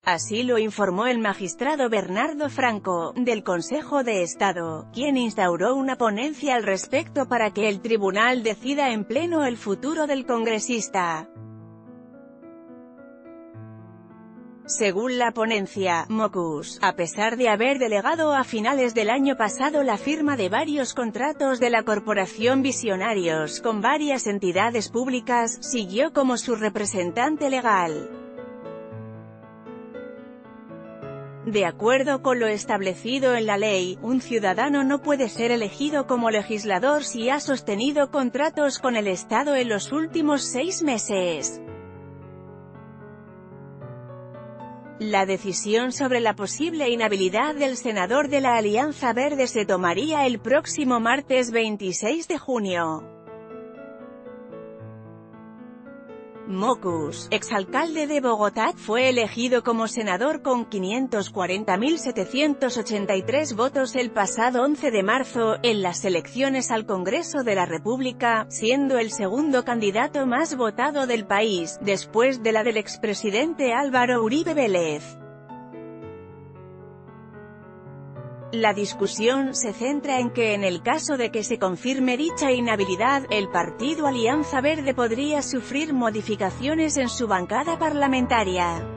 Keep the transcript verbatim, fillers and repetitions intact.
Así lo informó el magistrado Bernardo Franco, del Consejo de Estado, quien instauró una ponencia al respecto para que el tribunal decida en pleno el futuro del congresista. Según la ponencia, Mockus, a pesar de haber delegado a finales del año pasado la firma de varios contratos de la Corporación Visionarios con varias entidades públicas, siguió como su representante legal. De acuerdo con lo establecido en la ley, un ciudadano no puede ser elegido como legislador si ha sostenido contratos con el Estado en los últimos seis meses. La decisión sobre la posible inhabilidad del senador de la Alianza Verde se tomaría el próximo martes veintiséis de junio. Mockus, exalcalde de Bogotá, fue elegido como senador con quinientos cuarenta mil setecientos ochenta y tres votos el pasado once de marzo, en las elecciones al Congreso de la República, siendo el segundo candidato más votado del país, después de la del expresidente Álvaro Uribe Vélez. La discusión se centra en que en el caso de que se confirme dicha inhabilidad, el partido Alianza Verde podría sufrir modificaciones en su bancada parlamentaria.